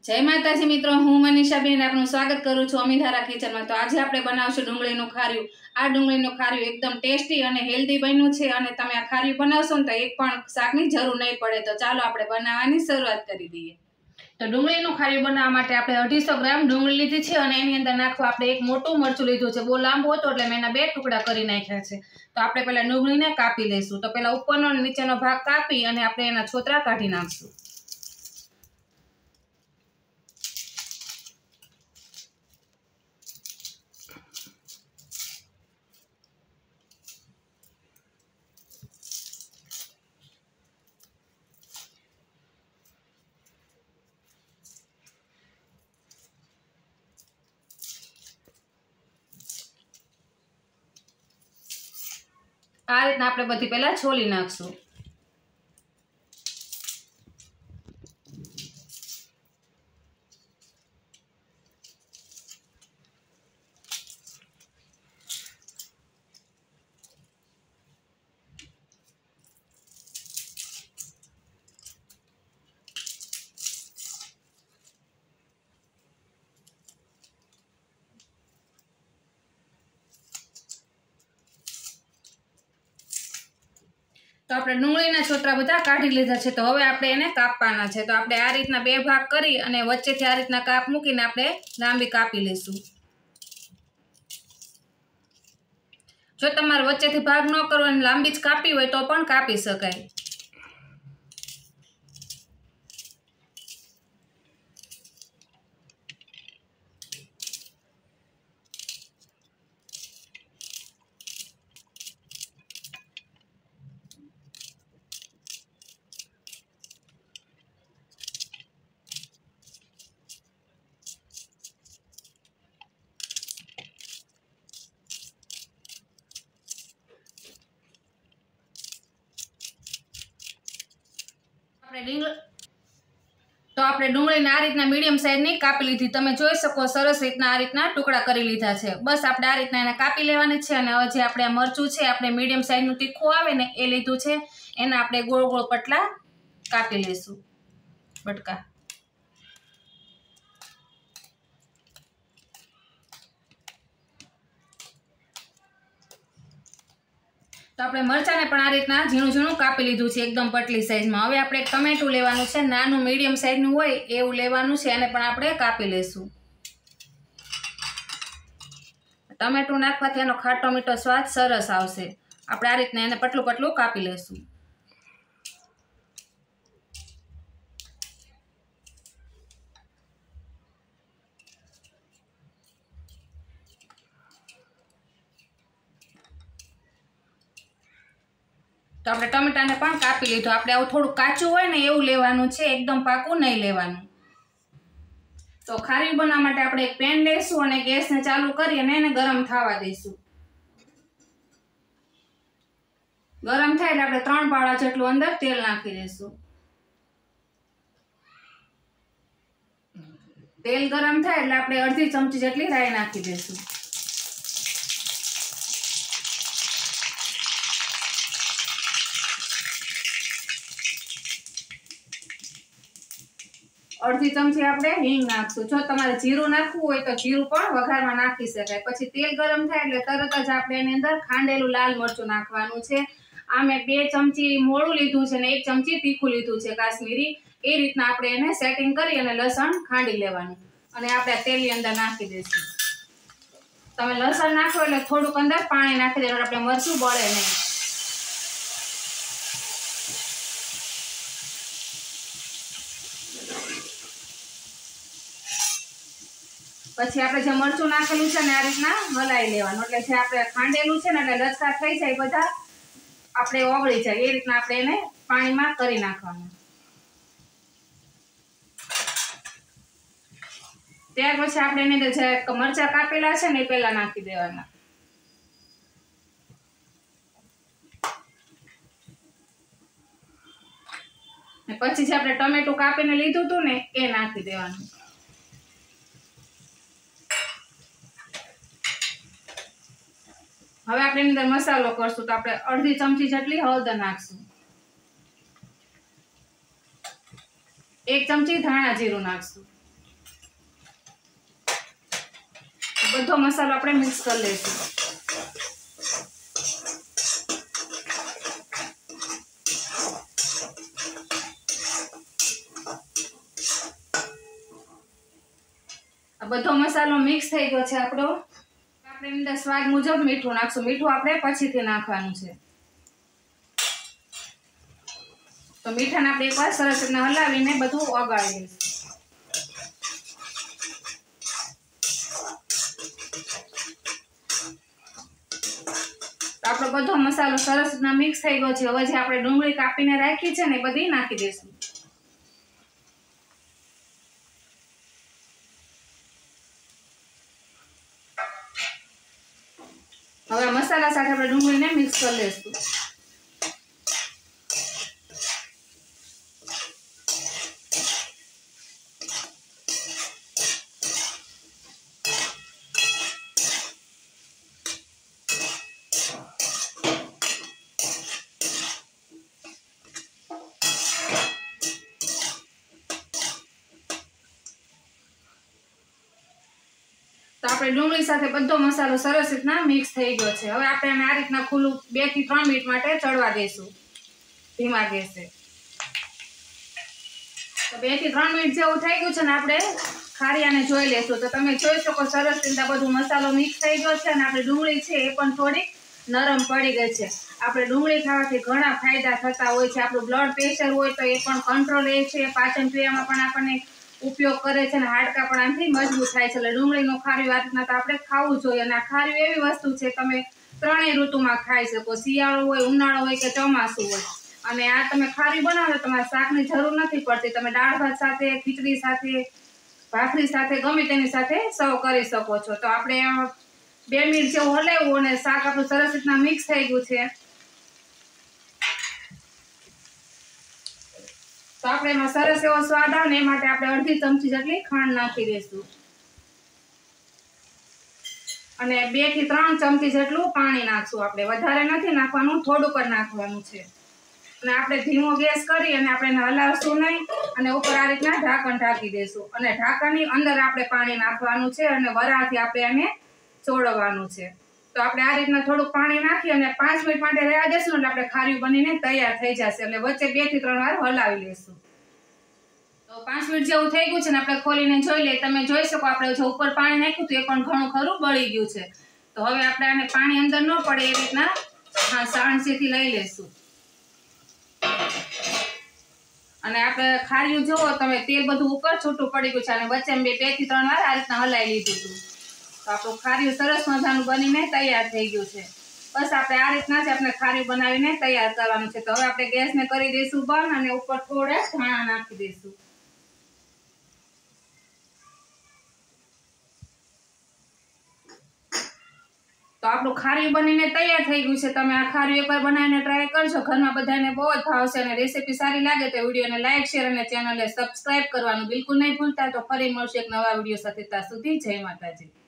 जय माताजी मित्रों, हूँ मनीषाबेन आपનું स्वागत करूँ છું અમિધારા કિચનમાં। તો આજે આપણે બનાવશું ડુંગળીનું ખાર્યું। આ ડુંગળીનું ખાર્યું એકદમ ટેસ્ટી અને હેલ્ધી બન્યું છે અને તમે આ ખાર્યું બનાવશો ને તો એક પણ શાકની જરૂર નહીં પડે। તો ચાલો આપણે બનાવવાની શરૂઆત કરી દઈએ। તો ડુંગળીનું ખાર્યું બનાવવા માટે આપણે 250 ગ્રામ ડુંગળી લીધી છે અને એની અંદર નાખવા આપણે એક મોટું મરચું લીધું છે। બહુ લાંબુ હતો એટલે મેં એના 2 ટુકડા કરી નાખ્યા છે। તો આપણે પહેલા ડુંગળીને કાપી લઈશું। તો પહેલા ઉપરનો અને નીચેનો ભાગ કાપી અને આપણે એના છોતરા કાઢી નાખશું। આ રીતના આપણે બધી પહેલા છોલી નાખશું। तो આપણે ડુંગળીના છોતરા બધા કાઢી લીધા છે। તો હવે આપણે એને કાપવાના છે। તો આપણે આ રીતના બે ભાગ કરી અને વચ્ચેથી આ રીતના કાપ મૂકીને આપણે લાંબી કાપી લઈશું। જો તમારે વચ્ચેથી ભાગ ન કરવો અને લાંબી જ કાપી હોય તો પણ કાપી શકાય। तो આપણે ડુંગળીને આ રીતના મીડિયમ સાઈઝની કાપી લીધી। તમે જોઈ શકો સરસ રીતના આ રીતના ટુકડા કરી લીધા છે। બસ આપણે આ રીતના એને કાપી લેવાની છે અને હવે જે આપણે આ મરચું છે આપણે મીડિયમ સાઈઝનું તીખું આવે ને એ લીધું છે। એને આપણે ગોળ ગોળ પટલા કાપી લઈશું બટકા। तो આપણે મરચાને પણ આ રીતના ઝીણું ઝીણું કાપી લીધું છે એકદમ પતલી સાઈઝમાં। હવે આપણે એક ટમેટું લેવાનું છે, નાનું મીડિયમ સાઈઝનું હોય એવું લેવાનું છે, એને પણ આપણે કાપી લઈશું। ટમેટું નાખવાથી એનો ખાટો મીઠો સ્વાદ સરસ આવશે। આપણે આ રીતના એને પતલું પતલું કાપી લઈશું। तो આપણે ટમેટાને પણ કાપી લીધું। આપણે આવું થોડું કાચું હોય ને એવું લેવાનું છે, એકદમ પાકું નહીં લેવાનું। તો ખારી બનાવવા માટે આપણે એક પેન લઈશું અને ગેસને ચાલુ કરી અને એને ગરમ થવા દઈશું। ગરમ થાય એટલે આપણે 3 પાવડા જેટલું અંદર તેલ નાખી દઈશું। તેલ ગરમ થાય એટલે આપણે અડધી ચમચી જેટલી રાઈ નાખી દઈશું। અડધી ચમચી આપણે હિંગ નાખશું। જો તમારે જીરું નાખવું હોય તો જીરું પણ વઘારમાં નાખી શકાય। પછી તેલ ગરમ થાય એટલે તરત જ આપણે એની અંદર ખાંડેલું લાલ મરચું નાખવાનું છે। આ મેં 2 ચમચી મોળું લીધું છે અને 1 ચમચી તીખું લીધું છે કાશ્મીરી। એ રીતના આપણે એને સેટિંગ કરી અને લસણ ખાંડી લેવાનું અને આપણે તેલની અંદર નાખી દઈશું। તમે લસણ નાખો એટલે થોડુંક અંદર પાણી નાખી દેવાનું, આપણે મરચું બળે નહીં। પછી આપણે જે મરચું નાખેલું છે ને આ રીતના હલાવી લેવાનું, એટલે જે આપણે ખાંડેલું છે ને એટલે લસકા થઈ જાય બધા આપણે ઓગળી જાય એ રીતના આપણે એને પાણીમાં કરી નાખવાનું। ત્યાર પછી આપણે એની અંદર જે મરચા કાપેલા છે ને એ પહેલા નાખી દેવાના। પછી જે આપણે ટમેટું કાપીને લીધું હતું ને એ નાખી દેવાનું। હવે આપણે એની અંદર મસાલો કરશું। તો આપણે અડધી ચમચી જેટલી હળદર નાખશું, 1 ચમચી ધાણા જીરું નાખશું, બધો મસાલો આપણે મિક્સ કરી લઈશું. આ બધો મસાલો મિક્સ થઈ ગયો છે આપણો. આપણે અંદર સ્વાદ મુજબ મીઠું નાખશું. મીઠું આપણે પછીથી નાખવાનું છે. તો મીઠાને આપણે એકવાર સરસ રીતના હલાવીને બધું ઓગાળી લઈશું. આપણો બધો મસાલો સરસ રીતના મિક્સ થઈ ગયો છે. હવે જે આપણે ડુંગળી કાપીને રાખી છે ને એ બધી નાખી દઈશું. હવે મસાલા સાથે આપણે ડુંગળીને મિક્સ કરી લઈશું. તો આપણે ડુંગળી સાથે બધો મસાલો સરસ રીતના મિક્સ થઈ ગયો છે. હવે આપણે આને આ રીતના ખુલ્લું 2 થી 3 મિનિટ માટે ચડવા દઈશું ધીમા ગેસે. તો 2 થી 3 મિનિટ જેવું થઈ ગયું છે ને આપણે ખારિયાને જોઈ લેશું. તો તમે જોઈ શકો સરસ રીતના બધો મસાલો મિક્સ થઈ ગયો છે અને આપણી ડુંગળી છે એ પણ થોડી નરમ પડી ગઈ છે. આપણે ડુંગળી ખાવાથી ઘણા ફાયદા થતા હોય છે. આપણું બ્લડ પ્રેશર હોય તો એ પણ કંટ્રોલ રહે છે. પાચન ક્રિયામાં પણ આપણને ઉપયોગ કરે છે અને હાડકા પણ આનાથી મજબૂત થાય છે. એટલે ડુંગળીનું ખાર્યું આ રીતના તો આપણે ખાવું જોઈએ. અને આ ખાર્યું એવી વસ્તુ છે તમે ત્રણેય ઋતુમાં ખાઈ શકો. શિયાળો હોય, ઉનાળો હોય કે ચોમાસું હોય. અને આ તમે ખાર્યું બનાવો તમારે શાકની જરૂર નથી પડતી. તમે દાળ ભાત સાથે, ખીચડી સાથે, ભાખરી સાથે ગમે તેની સાથે સર્વ કરી શકો છો. તો આપણે 2 મિનિટ જેવું હલાવ્યું અને શાક આપણું સરસ રીતના મિક્સ થઈ ગયું છે. તો આપણે એમાં સરસ એવો સ્વાદ આવે ને એ માટે આપણે અડધી ચમચી જેટલી ખાંડ નાખી દઈશું અને 2 થી 3 ચમચી જેટલું પાણી નાખશું. આપણે વધારે નથી નાખવાનું, થોડુંક જ નાખવાનું છે. અને આપણે ધીમો ગેસ કરી અને આપણે એને હલાવશું નહીં અને ઉપર આ રીતના ઢાંકણ ઢાંકી દઈશું અને ઢાંકણની અંદર આપણે પાણી નાખવાનું છે અને વરાળથી આપણે એને ચોળવવાનું છે. તો આપણે આ રીતના થોડુંક પાણી નાખી અને 5 મિનિટ માટે રહેવા દેશું એટલે આપણે ખાર્યું બનીને તૈયાર થઈ જશે. એટલે વચ્ચે 2 થી 3 વાર હલાવી લઈશું. તો 5 મિનિટ જેવું થઈ ગયું છે ને આપણે ખોલીને જોઈ લઈએ. તમે જોઈ શકો આપણે જે ઉપર પાણી નાખ્યું હતું એ પણ ઘણું ખરું બળી ગયું છે. તો હવે આપણે આને પાણી અંદર ન પડે એ રીતના સાણસીથી લઈ લઈશું. અને આપણે ખાર્યું જોવો તમે તેલ બધું ઉપર છૂટું પડી ગયું છે અને વચ્ચે 2 થી 3 વાર આ રીતના હલાવી લીધું હતું. તો આપણું ખાર્યું સરસ મજાનું બનીને તૈયાર થઈ ગયું છે. બસ આપણે આ રીતના જ આપણે ખાર્યું બનાવીને તૈયાર કરવાનું છે. તો હવે આપણે ગેસને કરી દઈશું બંધ અને ઉપર થોડા ધાણા નાખી દઈશું. તો આપણું ખાર્યું બનીને તૈયાર થઈ ગયું છે. તમે આ ખાર્યું એકવાર બનાવીને ટ્રાય કરજો. ઘરમાં બધાને બહુ જ ભાવશે અને રેસીપી સારી લાગે તો વિડીયોને લાઈક, શેર અને ચેનલને સબસ્ક્રાઇબ કરવાનું બિલકુલ નહીં ભૂલતા. તો ફરી મળશે એક નવા વિડીયો સાથે. ત્યાં સુધી જય માતાજી.